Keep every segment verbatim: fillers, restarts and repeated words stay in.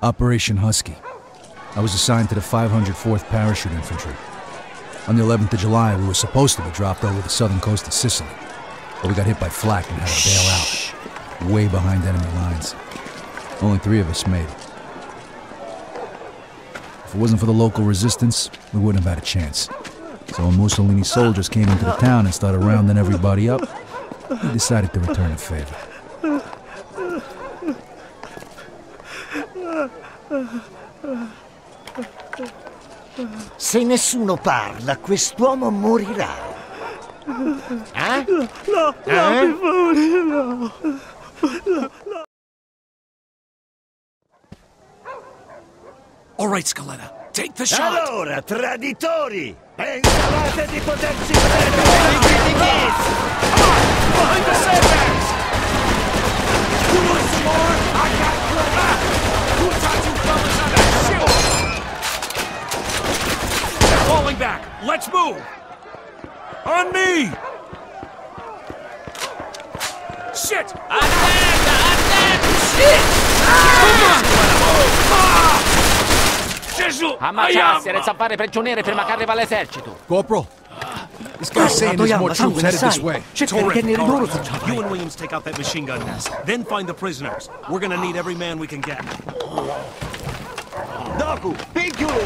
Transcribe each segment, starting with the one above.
Operation Husky. I was assigned to the five hundred fourth Parachute Infantry. On the eleventh of July, we were supposed to be dropped over the southern coast of Sicily, but we got hit by flak and had to bail out, way behind enemy lines. Only three of us made it. If it wasn't for the local resistance, we wouldn't have had a chance. So when Mussolini's soldiers came into the town and started rounding everybody up, we decided to return a favor. Se nessuno parla, quest'uomo morirà. Eh? No, no, eh? mi favore, no. No, no. All right, Scaletta, take the shot. Allora, traditori! Pensavate di poterci prendere di kiss! Behind the sandbags! You want some more? I got ah! Who taught you fellas how to shoot? They're falling back. Let's move. On me! Shit! Attenta, attenta! Shit! Ah! Gesù! Ammazzarsi e zappare prigionieri prima che arriva l'esercito. Corporal, this guy's saying there's more troops headed this way. Terrific. All right. You and Williams take out that machine gun nest. Then find the prisoners. We're gonna need every man we can get. Doku, pigliolo!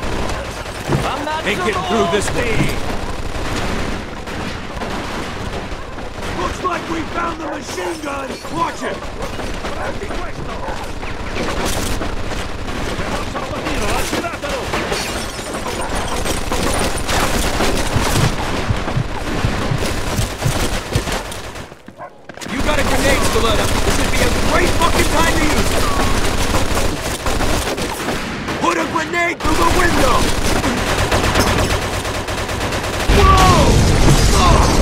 Ain't getting through this way. Looks like we found the machine gun! Watch it! You got a grenade, Scaletta. This would be a great fucking time to use it. Put a grenade through the window! Whoa! Oh!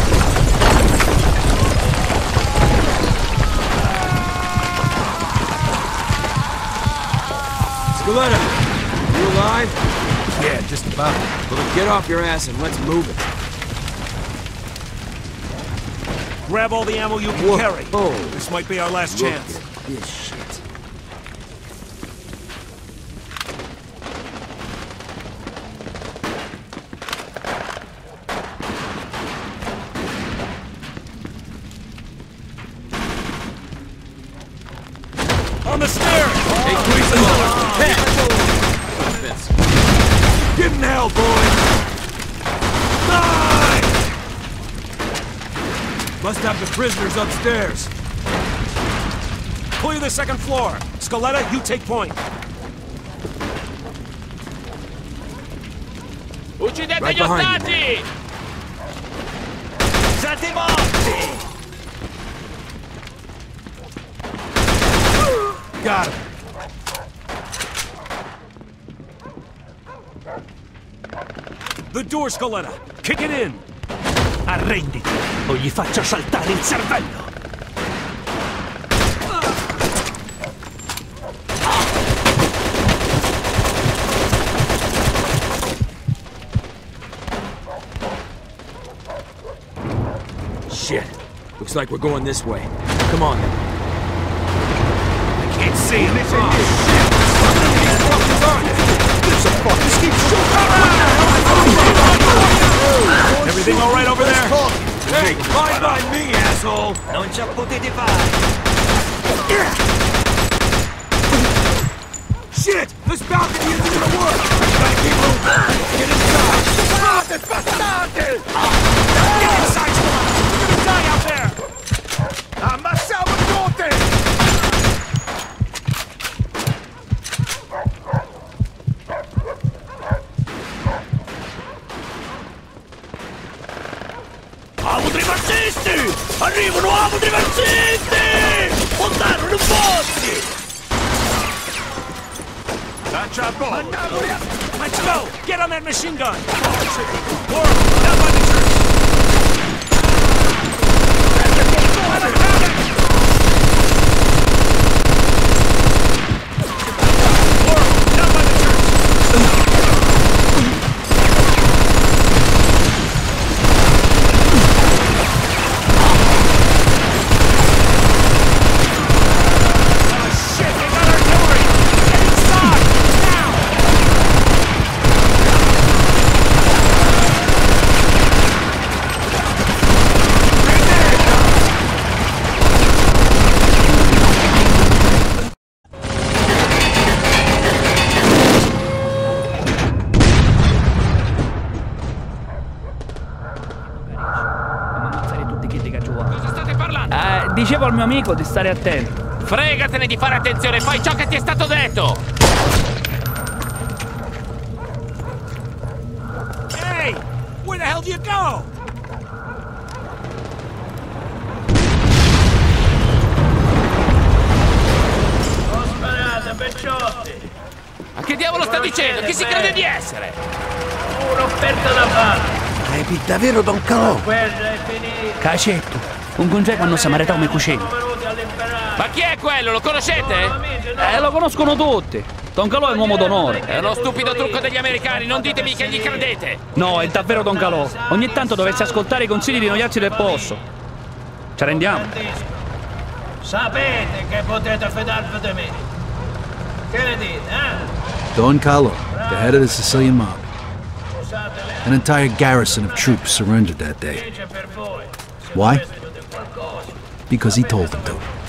Scaletta, you alive? Yeah, just about. Well, then get off your ass and let's move it. Grab all the ammo you can Whoa. carry. Oh. This might be our last Look chance. at this shit. On the stairs! Hey, squeeze them all. Ten. Give him hell, boys! Nine! Must have the prisoners upstairs. Clear the second floor. Scaletta, you take point. Uccidete Right gli behind ostaggi! Siete morti! Got him. The door, Scaletta. Kick it in. Arrenditi, o gli faccio saltare il cervello! Shit. Looks like we're going this way. Come on, then. I can't see him. Oh, shit! These fuckers aren't it? This a fuck. Just keep Everything all right over there? Hey, fine by me, asshole! Non ci potete fare! Shit! This balcony isn't gonna work! Gotta keep moving! Get inside! Bastardi! Bastardi! Get inside, Scaletta! You're gonna die out there! Ammazziamo tutti! Autodiversisti! Arrivano autodiversisti! Montano non posti! Lancia a go! Let's go! Get on that machine gun! Laura, down by the church! Shit, they got artillery! Get inside! dico al mio amico di stare attento. Fregatene di fare attenzione, fai ciò che ti è stato detto! Hey! Where the hell do you go? Ma che diavolo sta dicendo? Chi si crede di essere? Un'offerta da fare. Crepi davvero Don Calò? Guerra è finita. Cacetto, un congeco hanno samarità come cucina. Ma chi è quello? Lo conoscete? Eh, lo conoscono tutti. Don Calò è un uomo d'onore. È uno stupido trucco degli americani, non ditemi che gli credete! No, è davvero Don Calò. Ogni tanto dovresti ascoltare i consigli di noiazzi del posto. Ci rendiamo? Sapete che potete fidarvi di me. Che ne dite, eh? Don Carlo, the head of the Sicilian mob. An entire garrison of troops surrendered that day. Why? Because he told them to.